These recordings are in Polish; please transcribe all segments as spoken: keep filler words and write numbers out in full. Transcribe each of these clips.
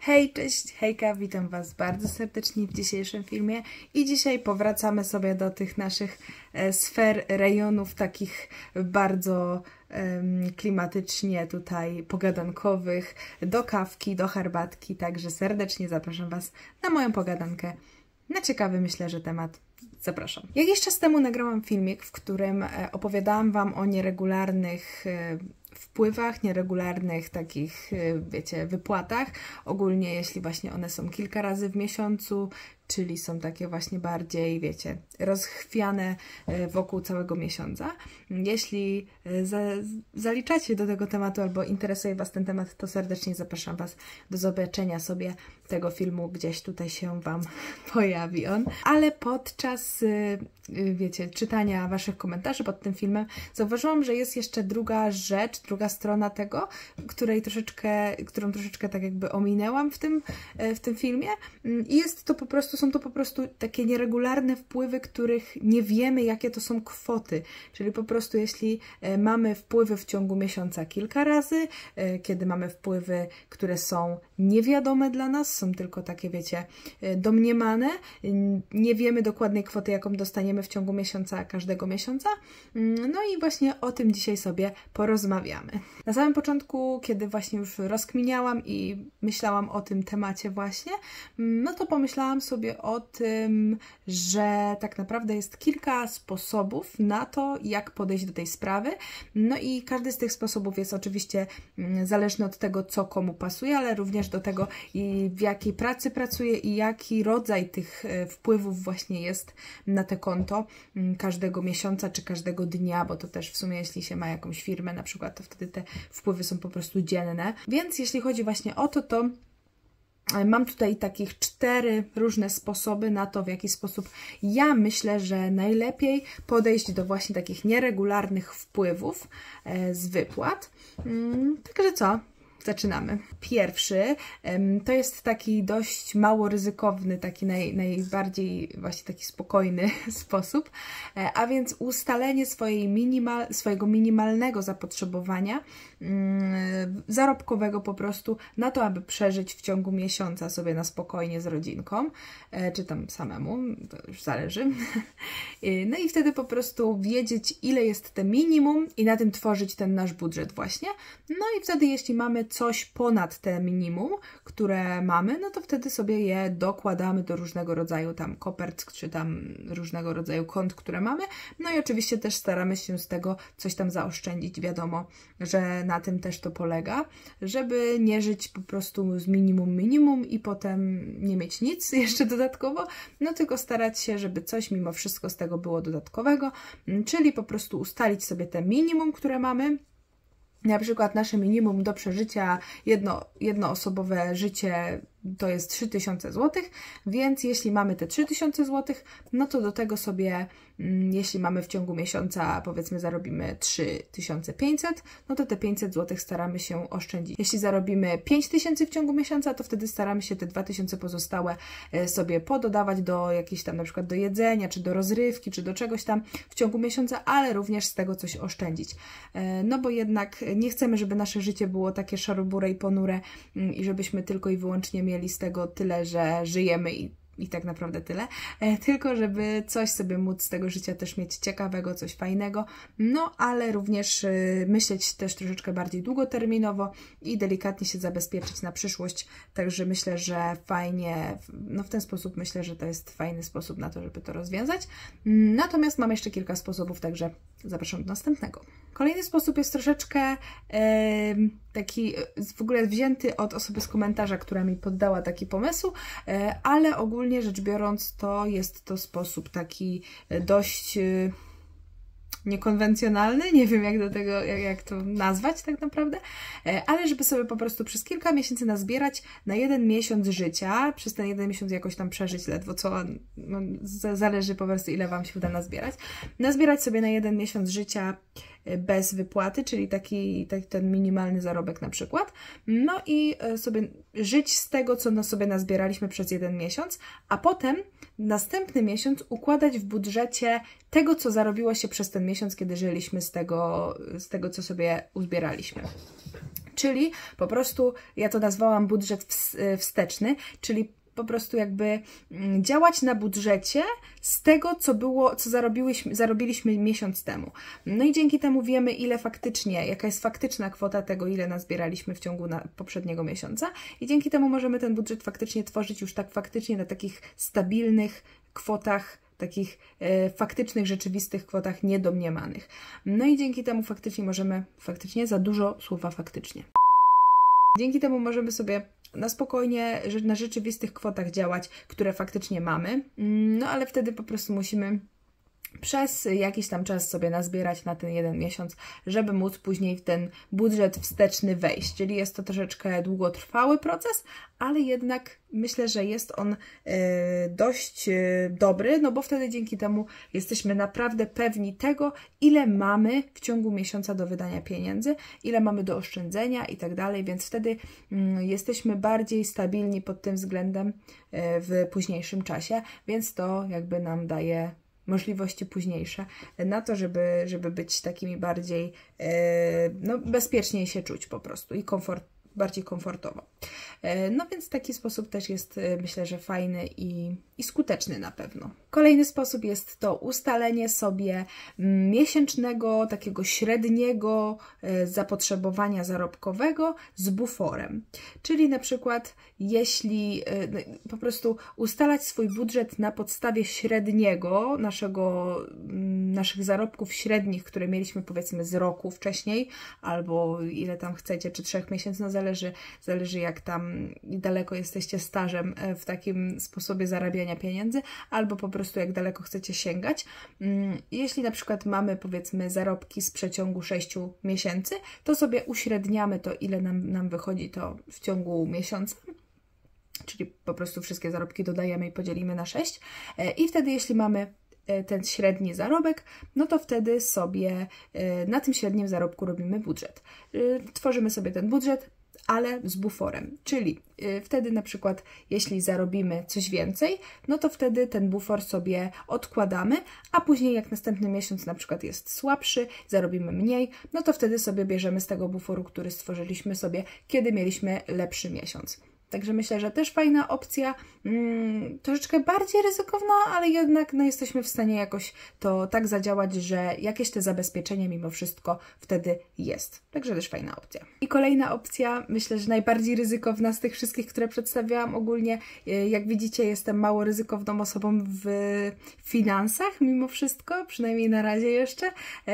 Hej, cześć, hejka, witam Was bardzo serdecznie w dzisiejszym filmie i dzisiaj powracamy sobie do tych naszych e, sfer, rejonów takich bardzo e, klimatycznie tutaj pogadankowych, do kawki, do herbatki, także serdecznie zapraszam Was na moją pogadankę na ciekawy, myślę, że temat. Zapraszam. Jakiś czas temu nagrałam filmik, w którym opowiadałam Wam o nieregularnych wpływach, nieregularnych takich, wiecie, wypłatach. Ogólnie jeśli właśnie one są kilka razy w miesiącu, czyli są takie właśnie bardziej, wiecie, rozchwiane wokół całego miesiąca. Jeśli za, zaliczacie do tego tematu albo interesuje Was ten temat, to serdecznie zapraszam Was do zobaczenia sobie tego filmu, gdzieś tutaj się Wam pojawi on. Ale podczas, wiecie, czytania Waszych komentarzy pod tym filmem zauważyłam, że jest jeszcze druga rzecz, druga strona tego, której troszeczkę, którą troszeczkę tak jakby ominęłam w tym, w tym filmie i jest to po prostu są to po prostu takie nieregularne wpływy, których nie wiemy, jakie to są kwoty. Czyli po prostu jeśli mamy wpływy w ciągu miesiąca kilka razy, kiedy mamy wpływy, które są niewiadome dla nas, są tylko takie, wiecie, domniemane, nie wiemy dokładnej kwoty, jaką dostaniemy w ciągu miesiąca, każdego miesiąca. No i właśnie o tym dzisiaj sobie porozmawiamy. Na samym początku, kiedy właśnie już rozkminiałam i myślałam o tym temacie właśnie, no to pomyślałam sobie o tym, że tak naprawdę jest kilka sposobów na to, jak podejść do tej sprawy. No i każdy z tych sposobów jest oczywiście zależny od tego, co komu pasuje, ale również do tego, i w jakiej pracy pracuje i jaki rodzaj tych wpływów właśnie jest na te konto każdego miesiąca czy każdego dnia, bo to też w sumie, jeśli się ma jakąś firmę na przykład, to wtedy te wpływy są po prostu dzienne. Więc jeśli chodzi właśnie o to, to mam tutaj takich cztery różne sposoby na to, w jaki sposób ja myślę, że najlepiej podejść do właśnie takich nieregularnych wpływów z wypłat. Także co? Zaczynamy. Pierwszy to jest taki dość mało ryzykowny, taki naj, najbardziej właśnie taki spokojny sposób, a więc ustalenie swojej minimal, swojego minimalnego zapotrzebowania zarobkowego po prostu na to, aby przeżyć w ciągu miesiąca sobie na spokojnie z rodzinką, czy tam samemu, to już zależy. No i wtedy po prostu wiedzieć, ile jest te minimum i na tym tworzyć ten nasz budżet właśnie. No i wtedy, jeśli mamy coś ponad te minimum, które mamy, no to wtedy sobie je dokładamy do różnego rodzaju tam kopert, czy tam różnego rodzaju kont, które mamy. No i oczywiście też staramy się z tego coś tam zaoszczędzić. Wiadomo, że na tym też to polega, żeby nie żyć po prostu z minimum minimum i potem nie mieć nic jeszcze dodatkowo, no tylko starać się, żeby coś mimo wszystko z tego było dodatkowego, czyli po prostu ustalić sobie te minimum, które mamy. Na przykład nasze minimum do przeżycia, jedno, jednoosobowe życie to jest trzy tysiące złotych, więc jeśli mamy te trzy tysiące złotych, no to do tego sobie, jeśli mamy w ciągu miesiąca, powiedzmy zarobimy trzy tysiące pięćset, no to te pięćset złotych staramy się oszczędzić. Jeśli zarobimy pięć tysięcy w ciągu miesiąca, to wtedy staramy się te dwa tysiące pozostałe sobie pododawać do jakiejś tam na przykład do jedzenia, czy do rozrywki, czy do czegoś tam w ciągu miesiąca, ale również z tego coś oszczędzić. No bo jednak nie chcemy, żeby nasze życie było takie szarobure i ponure i żebyśmy tylko i wyłącznie mieli z tego tyle, że żyjemy i, i tak naprawdę tyle, e, tylko żeby coś sobie móc z tego życia też mieć ciekawego, coś fajnego, no ale również e, myśleć też troszeczkę bardziej długoterminowo i delikatnie się zabezpieczyć na przyszłość, także myślę, że fajnie, no w ten sposób myślę, że to jest fajny sposób na to, żeby to rozwiązać. Natomiast mam jeszcze kilka sposobów, także zapraszam do następnego. Kolejny sposób jest troszeczkę e, taki w ogóle wzięty od osoby z komentarza, która mi poddała taki pomysł, e, ale ogólnie rzecz biorąc to jest to sposób taki dość e, niekonwencjonalny, nie wiem jak do tego, jak, jak to nazwać tak naprawdę, ale żeby sobie po prostu przez kilka miesięcy nazbierać na jeden miesiąc życia, przez ten jeden miesiąc jakoś tam przeżyć ledwo co, no, zależy po prostu ile Wam się uda nazbierać, nazbierać sobie na jeden miesiąc życia bez wypłaty, czyli taki, taki ten minimalny zarobek na przykład, no i sobie żyć z tego, co no sobie nazbieraliśmy przez jeden miesiąc, a potem następny miesiąc układać w budżecie tego, co zarobiło się przez ten miesiąc, kiedy żyliśmy z tego, z tego co sobie uzbieraliśmy. Czyli po prostu, ja to nazwałam budżet wsteczny, czyli po prostu jakby działać na budżecie z tego, co było, co zarobiłyśmy, zarobiliśmy miesiąc temu. No i dzięki temu wiemy, ile faktycznie, jaka jest faktyczna kwota tego, ile nazbieraliśmy w ciągu na poprzedniego miesiąca i dzięki temu możemy ten budżet faktycznie tworzyć już tak faktycznie na takich stabilnych kwotach, takich e, faktycznych, rzeczywistych kwotach niedomniemanych. No i dzięki temu faktycznie możemy, faktycznie za dużo słowa faktycznie. Dzięki temu możemy sobie na spokojnie, na rzeczywistych kwotach działać, które faktycznie mamy, no ale wtedy po prostu musimy przez jakiś tam czas sobie nazbierać na ten jeden miesiąc, żeby móc później w ten budżet wsteczny wejść. Czyli jest to troszeczkę długotrwały proces, ale jednak myślę, że jest on e, dość e, dobry, no bo wtedy dzięki temu jesteśmy naprawdę pewni tego, ile mamy w ciągu miesiąca do wydania pieniędzy, ile mamy do oszczędzenia i tak dalej, więc wtedy mm, jesteśmy bardziej stabilni pod tym względem e, w późniejszym czasie, więc to jakby nam daje możliwości późniejsze na to, żeby, żeby być takimi bardziej, e, no bezpieczniej się czuć po prostu i komfort, bardziej komfortowo. E, no więc taki sposób też jest, myślę, że fajny i, i skuteczny na pewno. Kolejny sposób jest to ustalenie sobie miesięcznego, takiego średniego e, zapotrzebowania zarobkowego z buforem. Czyli na przykład jeśli e, po prostu ustalać swój budżet na podstawie średniego naszego, naszych zarobków średnich, które mieliśmy powiedzmy z roku wcześniej, albo ile tam chcecie, czy trzech miesięcy, no zależy, zależy jak tam daleko jesteście stażem w takim sposobie zarabiania pieniędzy, albo po prostu jak daleko chcecie sięgać. Jeśli na przykład mamy powiedzmy zarobki z przeciągu sześciu miesięcy, to sobie uśredniamy to, ile nam, nam wychodzi to w ciągu miesiąca. Czyli po prostu wszystkie zarobki dodajemy i podzielimy na sześć. I wtedy jeśli mamy ten średni zarobek, no to wtedy sobie na tym średnim zarobku robimy budżet. Tworzymy sobie ten budżet, ale z buforem, czyli wtedy na przykład jeśli zarobimy coś więcej, no to wtedy ten bufor sobie odkładamy, a później jak następny miesiąc na przykład jest słabszy, zarobimy mniej, no to wtedy sobie bierzemy z tego buforu, który stworzyliśmy sobie, kiedy mieliśmy lepszy miesiąc. Także myślę, że też fajna opcja, hmm, troszeczkę bardziej ryzykowna, ale jednak no, jesteśmy w stanie jakoś to tak zadziałać, że jakieś te zabezpieczenie mimo wszystko wtedy jest. Także też fajna opcja. I kolejna opcja, myślę, że najbardziej ryzykowna z tych wszystkich, które przedstawiałam ogólnie. Jak widzicie, jestem mało ryzykowną osobą w finansach mimo wszystko, przynajmniej na razie jeszcze,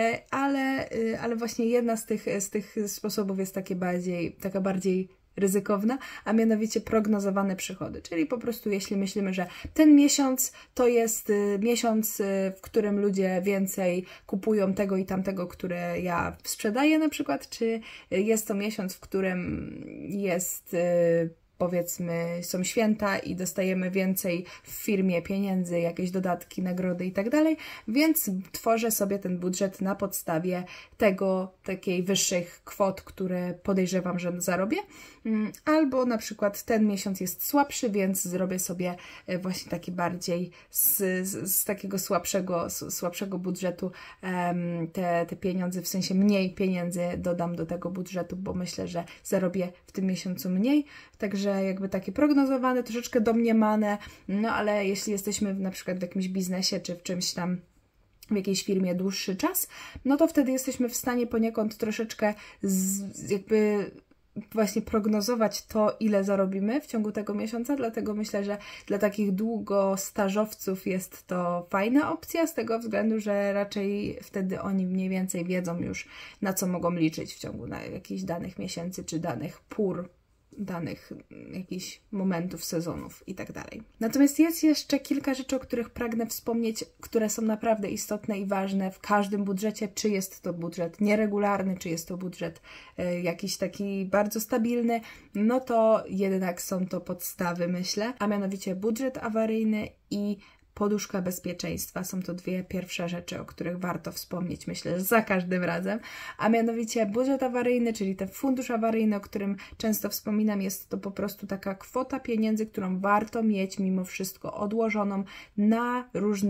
ale, ale właśnie jedna z tych, z tych sposobów jest takie bardziej, taka bardziej ryzykowna, a mianowicie prognozowane przychody. Czyli po prostu jeśli myślimy, że ten miesiąc to jest miesiąc, w którym ludzie więcej kupują tego i tamtego, które ja sprzedaję na przykład, czy jest to miesiąc, w którym jest powiedzmy są święta i dostajemy więcej w firmie pieniędzy, jakieś dodatki, nagrody i tak dalej, więc tworzę sobie ten budżet na podstawie tego, takiej wyższych kwot, które podejrzewam, że zarobię, albo na przykład ten miesiąc jest słabszy, więc zrobię sobie właśnie taki bardziej z, z, z takiego słabszego, słabszego budżetu um, te, te pieniądze, w sensie mniej pieniędzy dodam do tego budżetu, bo myślę, że zarobię w tym miesiącu mniej, także jakby takie prognozowane, troszeczkę domniemane, no ale jeśli jesteśmy na przykład w jakimś biznesie, czy w czymś tam, w jakiejś firmie dłuższy czas, no to wtedy jesteśmy w stanie poniekąd troszeczkę z, jakby właśnie prognozować to, ile zarobimy w ciągu tego miesiąca, dlatego myślę, że dla takich długostażowców jest to fajna opcja, z tego względu, że raczej wtedy oni mniej więcej wiedzą już, na co mogą liczyć w ciągu na jakichś danych miesięcy, czy danych pór, danych jakichś momentów, sezonów i tak dalej. Natomiast jest jeszcze kilka rzeczy, o których pragnę wspomnieć, które są naprawdę istotne i ważne w każdym budżecie, czy jest to budżet nieregularny, czy jest to budżet y, jakiś taki bardzo stabilny, no to jednak są to podstawy, myślę, a mianowicie budżet awaryjny i poduszka bezpieczeństwa. Są to dwie pierwsze rzeczy, o których warto wspomnieć, myślę, że za każdym razem. A mianowicie budżet awaryjny, czyli ten fundusz awaryjny, o którym często wspominam, jest to po prostu taka kwota pieniędzy, którą warto mieć mimo wszystko odłożoną na różne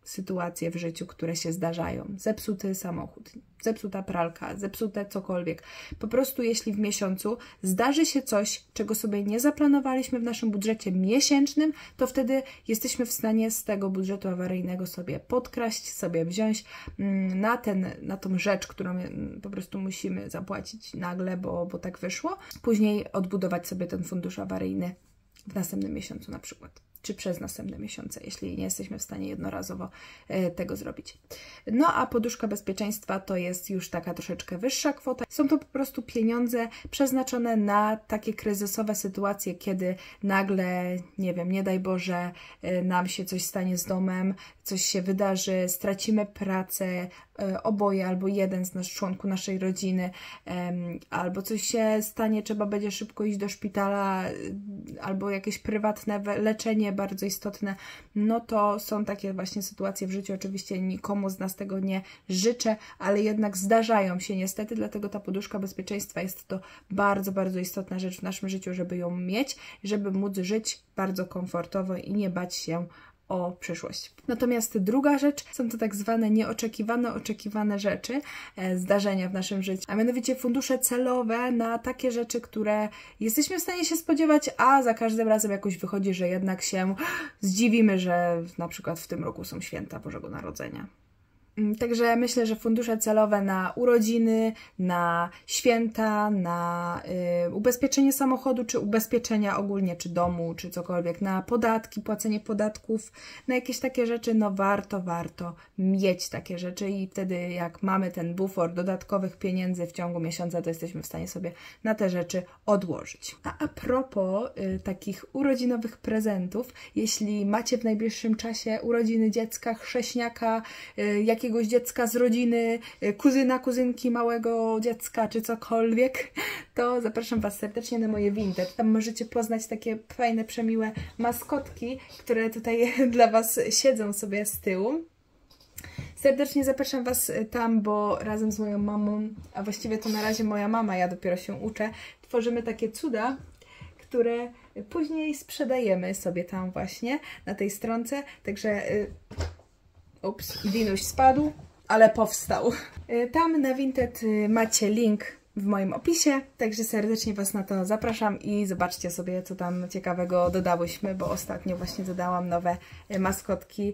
sytuacje w życiu, które się zdarzają. Zepsuty samochód, zepsuta pralka, zepsute cokolwiek. Po prostu jeśli w miesiącu zdarzy się coś, czego sobie nie zaplanowaliśmy w naszym budżecie miesięcznym, to wtedy jesteśmy w stanie z tego budżetu awaryjnego sobie podkraść, sobie wziąć na, ten, na tą rzecz, którą po prostu musimy zapłacić nagle, bo, bo tak wyszło. Później odbudować sobie ten fundusz awaryjny w następnym miesiącu na przykład. Czy przez następne miesiące, jeśli nie jesteśmy w stanie jednorazowo tego zrobić. No a poduszka bezpieczeństwa to jest już taka troszeczkę wyższa kwota. Są to po prostu pieniądze przeznaczone na takie kryzysowe sytuacje, kiedy nagle, nie wiem, nie daj Boże, nam się coś stanie z domem, coś się wydarzy, stracimy pracę, oboje albo jeden z nas, członków naszej rodziny, albo coś się stanie, trzeba będzie szybko iść do szpitala, albo jakieś prywatne leczenie bardzo istotne, no to są takie właśnie sytuacje w życiu. Oczywiście nikomu z nas tego nie życzę, ale jednak zdarzają się niestety, dlatego ta poduszka bezpieczeństwa jest to bardzo, bardzo istotna rzecz w naszym życiu, żeby ją mieć, żeby móc żyć bardzo komfortowo i nie bać się o przyszłość. Natomiast druga rzecz są to tak zwane nieoczekiwane, oczekiwane rzeczy, e, zdarzenia w naszym życiu, a mianowicie fundusze celowe na takie rzeczy, które jesteśmy w stanie się spodziewać, a za każdym razem jakoś wychodzi, że jednak się zdziwimy, że na przykład w tym roku są święta Bożego Narodzenia. Także myślę, że fundusze celowe na urodziny, na święta, na y, ubezpieczenie samochodu, czy ubezpieczenia ogólnie, czy domu, czy cokolwiek, na podatki, płacenie podatków, na jakieś takie rzeczy, no warto, warto mieć takie rzeczy i wtedy jak mamy ten bufor dodatkowych pieniędzy w ciągu miesiąca, to jesteśmy w stanie sobie na te rzeczy odłożyć. A a propos y, takich urodzinowych prezentów, jeśli macie w najbliższym czasie urodziny dziecka, chrześniaka, y, jak jakiegoś dziecka z rodziny, kuzyna, kuzynki małego dziecka, czy cokolwiek, to zapraszam Was serdecznie na moje Vinted. Tam możecie poznać takie fajne, przemiłe maskotki, które tutaj dla Was siedzą sobie z tyłu. Serdecznie zapraszam Was tam, bo razem z moją mamą, a właściwie to na razie moja mama, ja dopiero się uczę, tworzymy takie cuda, które później sprzedajemy sobie tam właśnie, na tej stronce, także... Ups, Dinuś spadł, ale powstał. Tam na Vinted macie link w moim opisie, także serdecznie Was na to zapraszam i zobaczcie sobie, co tam ciekawego dodałyśmy, bo ostatnio właśnie dodałam nowe maskotki,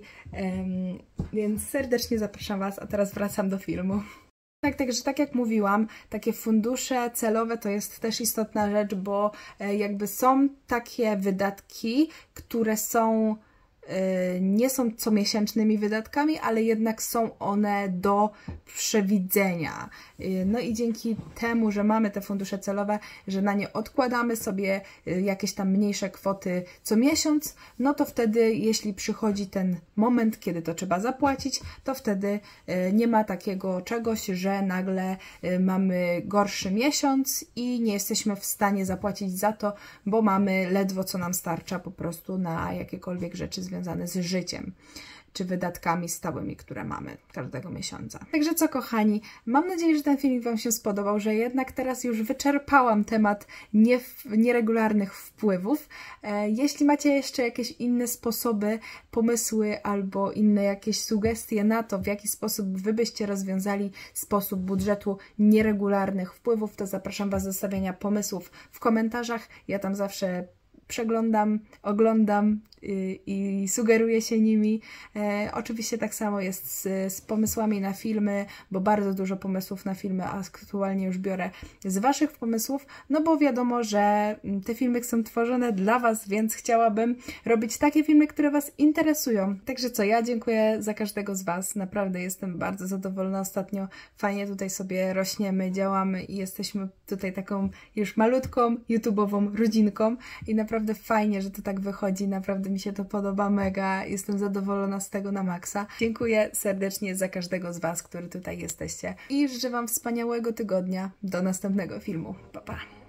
więc serdecznie zapraszam Was, a teraz wracam do filmu. Tak, także tak jak mówiłam, takie fundusze celowe to jest też istotna rzecz, bo jakby są takie wydatki, które są nie są comiesięcznymi wydatkami, ale jednak są one do przewidzenia. No i dzięki temu, że mamy te fundusze celowe, że na nie odkładamy sobie jakieś tam mniejsze kwoty co miesiąc, no to wtedy, jeśli przychodzi ten moment, kiedy to trzeba zapłacić, to wtedy nie ma takiego czegoś, że nagle mamy gorszy miesiąc i nie jesteśmy w stanie zapłacić za to, bo mamy ledwo co nam starcza po prostu na jakiekolwiek rzeczy związane związane z życiem, czy wydatkami stałymi, które mamy każdego miesiąca. Także co, kochani, mam nadzieję, że ten filmik Wam się spodobał, że jednak teraz już wyczerpałam temat nie, nieregularnych wpływów. E, jeśli macie jeszcze jakieś inne sposoby, pomysły albo inne jakieś sugestie na to, w jaki sposób Wy byście rozwiązali sposób budżetu nieregularnych wpływów, to zapraszam Was do zostawienia pomysłów w komentarzach. Ja tam zawsze przeglądam, oglądam i, i sugeruję się nimi. E, oczywiście tak samo jest z, z pomysłami na filmy, bo bardzo dużo pomysłów na filmy aktualnie już biorę z Waszych pomysłów, no bo wiadomo, że te filmy są tworzone dla Was, więc chciałabym robić takie filmy, które Was interesują. Także co, ja dziękuję za każdego z Was, naprawdę jestem bardzo zadowolona ostatnio, fajnie tutaj sobie rośniemy, działamy i jesteśmy tutaj taką już malutką YouTube'ową rodzinką i naprawdę fajnie, że to tak wychodzi, naprawdę mi się to podoba mega, jestem zadowolona z tego na maksa. Dziękuję serdecznie za każdego z Was, który tutaj jesteście i życzę Wam wspaniałego tygodnia, do następnego filmu. Pa, pa!